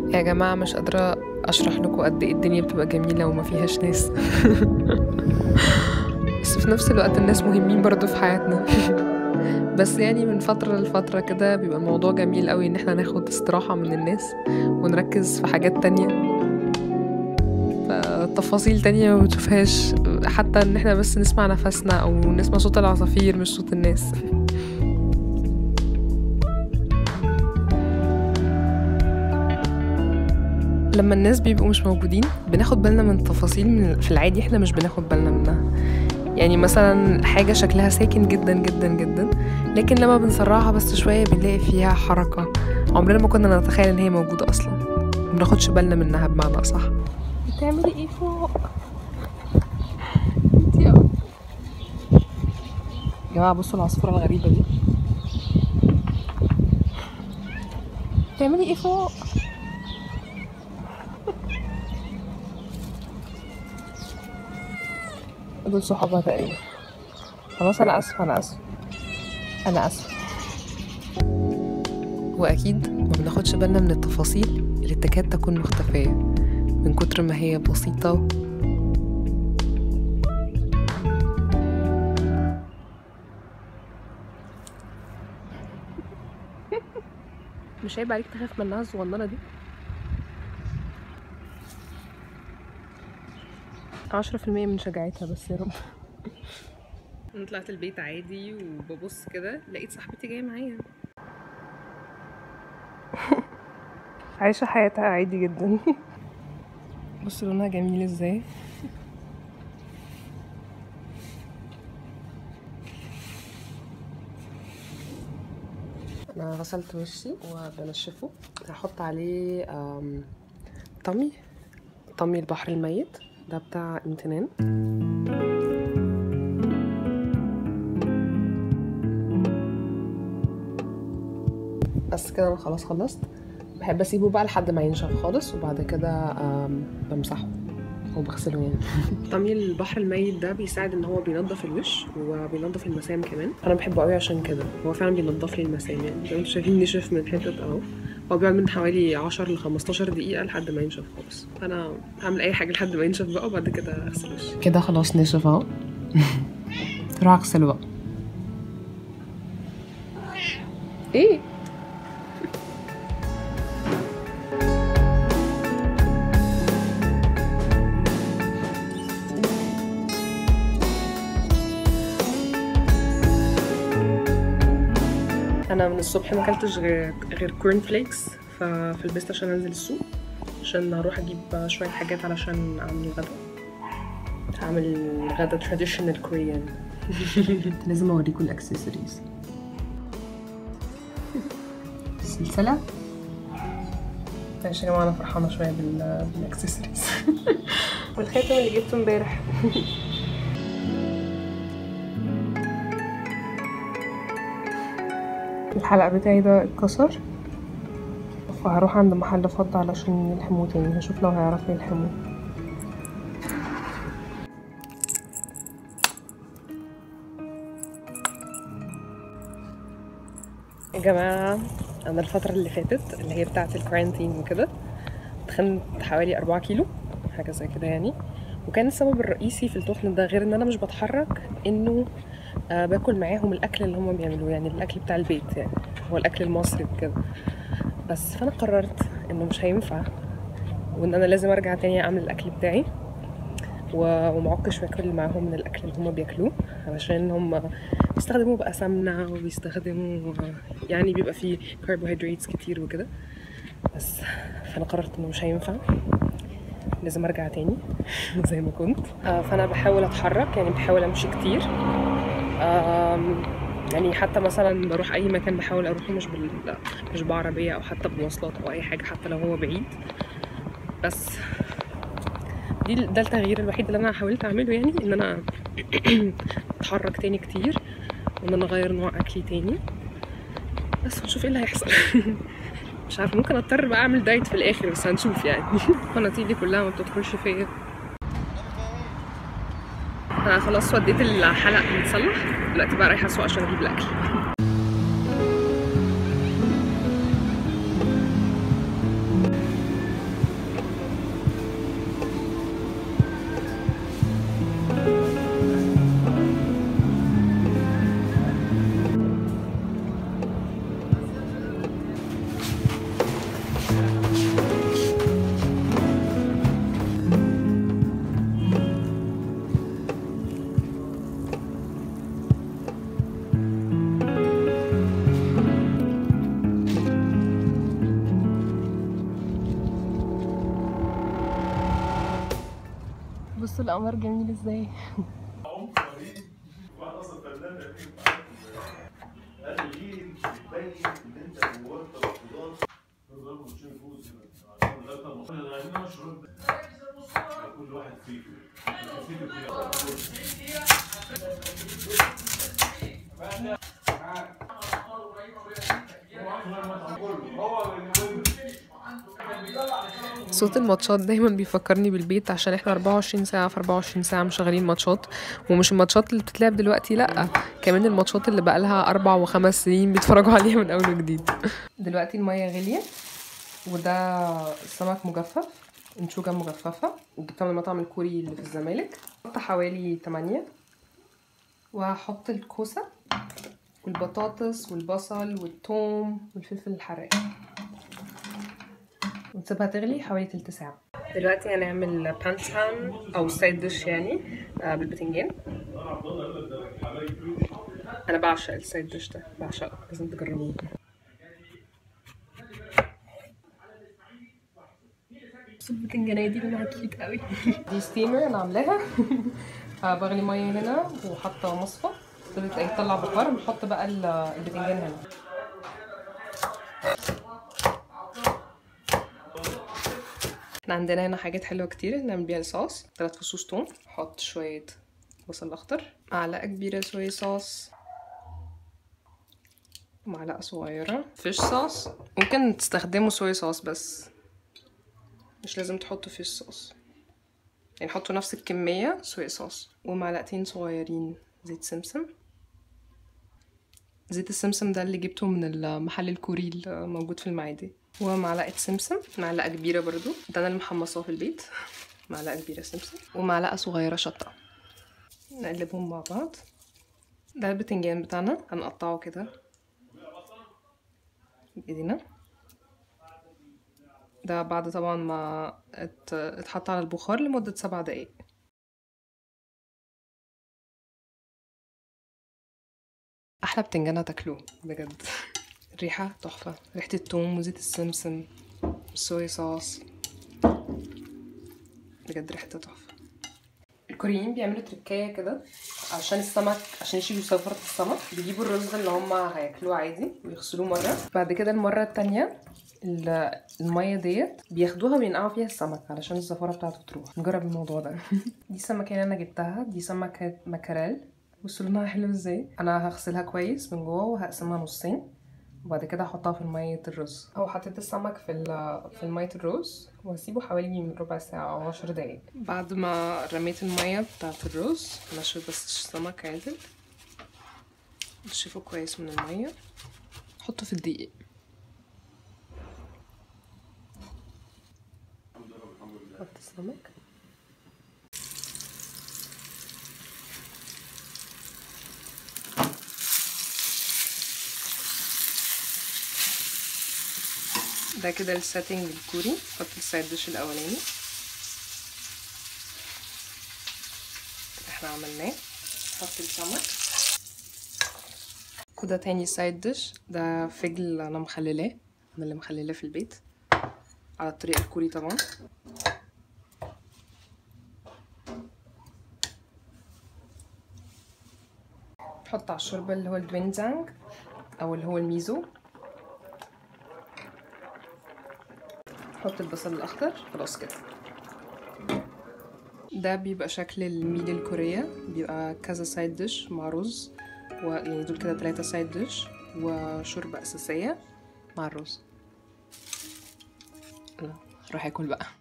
يا جماعة مش قادرة أشرح لكم قد إيه الدنيا بتبقى جميلة وما فيهاش ناس. بس في نفس الوقت الناس مهمين برضو في حياتنا. بس يعني من فترة لفترة كده بيبقى الموضوع جميل قوي إن احنا ناخد استراحة من الناس ونركز في حاجات تانية، تفاصيل تانية ما بتشوفهاش، حتى إن احنا بس نسمع نفسنا أو نسمع صوت العصافير مش صوت الناس. لما الناس بيبقوا مش موجودين بناخد بالنا من تفاصيل في العادي احنا مش بناخد بالنا منها. يعني مثلا حاجة شكلها ساكن جدا جدا جدا، لكن لما بنسرعها بس شوية بنلاقي فيها حركة عمرنا ما كنا نتخيل ان هي موجودة اصلا، مبناخدش بالنا منها بمعنى اصح. بتعملي ايه فوق؟ انتي يا جماعة بصوا العصفورة الغريبة دي. بتعملي ايه فوق؟ دول صحابها تقريبا. خلاص انا اسفة انا اسفة. واكيد ما بناخدش بالنا من التفاصيل اللي تكاد تكون مختفية من كتر ما هي بسيطة. مش عيب عليك تخاف منها الصغننة دي؟ 10% من شجاعتها بس يا رب. انا طلعت البيت عادي وببص كده لقيت صاحبتي جايه معايا. عايشه حياتها عادي جدا. بص لونها جميل ازاي. انا غسلت وشي وبنشفه، هحط عليه طمي البحر الميت ده بتاع امتنان. بس كده انا خلاص خلصت. بحب اسيبه بقى لحد ما ينشف خالص وبعد كده بمسحه او بغسله يعني. طمي البحر الميت ده بيساعد ان هو بينظف الوش وبينظف المسام كمان. انا بحبه قوي عشان كده، هو فعلا بينظف لي المسام. يعني زي ما انتم شايفين نشف من حته اهو. هو بيقعد من حوالي 10 ل 15 دقيقه لحد ما ينشف خالص. انا هعمل اي حاجه لحد ما ينشف بقى وبعد كده اغسل وشي. كده خلاص نشف اهو. راح اغسله بقى. ايه انا من الصبح ما اكلتش غير كورن فليكس، فلبست عشان انزل السوق عشان اروح اجيب شويه حاجات علشان اعمل الغدا. هعمل غدا تراديشنال كوريان. لازم اوريكم الاكسسوارز. السلسله ماشي يا جماعه، انا فرحانه شويه بالاكسسوارز. والخاتم اللي جبته امبارح. الحلق بتاعي ده اتكسر، فهروح عند محل فضة علشان يلحموه تاني. هشوف لو هيعرفوا يلحموه. يا جماعة أنا الفترة اللي فاتت اللي هي بتاعة الكارانتين وكده تخنت حوالي 4 كيلو حاجة زي كده يعني. وكان السبب الرئيسي في التخن ده غير ان انا مش بتحرك انه باكل معاهم الاكل اللي هم بيعملوه، يعني الاكل بتاع البيت، يعني هو الاكل المصري وكده. بس فانا قررت انه مش هينفع وان انا لازم ارجع تاني اعمل الاكل بتاعي ومعكش باكل معاهم من الاكل اللي هم بياكلوه، علشان هم بيستخدموا بقى سمنه وبيستخدموا يعني بيبقى فيه كربوهيدراتس كتير وكده. بس فانا قررت انه مش هينفع، لازم ارجع تاني زي ما كنت. فانا بحاول اتحرك، يعني بحاول امشي كتير. يعني حتى مثلا بروح اي مكان بحاول اروحه مش بعربيه او حتى بمواصلات او اي حاجه حتى لو هو بعيد. بس ده التغيير الوحيد اللي انا حاولت اعمله، يعني ان انا اتحرك تاني كتير وان انا اغير نوع اكلي تاني. بس هنشوف ايه اللي هيحصل. مش عارفه، ممكن اضطر بقى اعمل دايت في الاخر بس هنشوف يعني. قناتي دي كلها ما بتدخلش فيا. انا خلاص وديت الحلق يتصلح، دلوقتي بقى رايحه السوق عشان اجيب الاكل. بصوا القمر جميل ازاي. صوت الماتشات دايما بيفكرني بالبيت، عشان احنا 24 ساعة في 24 ساعة مشغلين ماتشات، ومش الماتشات اللي بتتلعب دلوقتي، لأ، كمان الماتشات اللي بقالها 4 و5 سنين بيتفرجوا عليها من أول وجديد. دلوقتي المية غليت، وده سمك مجفف، انشوجة مجففة، وجبتها من المطعم الكوري اللي في الزمالك. حط حوالي 8، وهحط الكوسة والبطاطس والبصل والثوم والفلفل الحراق، ونسيبها تغلي حوالي تلت ساعة. دلوقتي هنعمل بانسان او سايد ديش يعني بالبتنجان. انا بعشق السايد ديش ده، بعشقه، لازم تجربوه. بس البتنجانية دي لونها كيوت قوي. دي ستيمر انا عاملاها. بغلي ميه هنا وحاطه مصفى، ابتدت يطلع بخار، نحط بقى البتنجان هنا. احنا عندنا هنا حاجات حلوه كتير نعمل بيها الصوص. 3 فصوص توم، نحط شويه بصل اخضر، معلقه كبيره صويا صوص، معلقه صغيره فيش صوص. ممكن تستخدموا صويا صوص بس مش لازم تحطوا فيش صوص، يعني حطوا نفس الكميه صويا صوص. ومعلقتين صغيرين زيت سمسم. زيت السمسم ده اللي جبته من المحل الكوري اللي موجود في المعادي. ومعلقه سمسم، معلقه كبيره برضو، ده انا اللي محمصاه في البيت. معلقه كبيره سمسم ومعلقه صغيره شطه. نقلبهم مع بعض. ده البتنجان بتاعنا، هنقطعه كده بايدينا. ده بعد طبعا ما اتحط على البخار لمدة 7 دقايق. احلى بتنجانة تاكلوه بجد. الريحة تحفة، ريحة التوم وزيت السمسم والصويا صوص، بجد ريحتها تحفة. الكوريين بيعملوا تركاية كده عشان السمك، عشان يشيلوا صفرة السمك. بيجيبوا الرز اللي هما هياكلوه عادي ويغسلوه مرة، بعد كده المرة التانية المية ديت بياخدوها بينقعوا فيها السمك علشان الزفارة بتاعته تروح. نجرب الموضوع ده. دي السمكة اللي انا جبتها، دي سمكة ماكاريل. بصوا لونها حلو ازاي. انا هغسلها كويس من جوه وهقسمها نصين، وبعد كده هحطها في مية الرز. او حطيت السمك في مية الرز وهسيبه حوالي من ربع ساعة او 10 دقايق. بعد ما رميت المية بتاعت الرز نشف بس السمك عادل، نشفه كويس من المية، حطه في الدقيق. حط السمك، ده كده السيتنج الكوري. حط السايد ديش الاولاني احنا عملناه، حط السمك. وده تاني سايد ديش، ده فجل انا مخللاه، انا اللي مخللاه في البيت على الطريقه الكوري طبعا. نحط على الشوربه اللي هو الدوينزانج او اللي هو الميزو. نحط البصل الاخضر. خلاص كده. ده بيبقى شكل الميل الكورية، بيبقى كذا سايد ديش مع رز، يعني دول كده 3 سايد ديش وشوربة أساسية مع الرز. روح اكل بقى.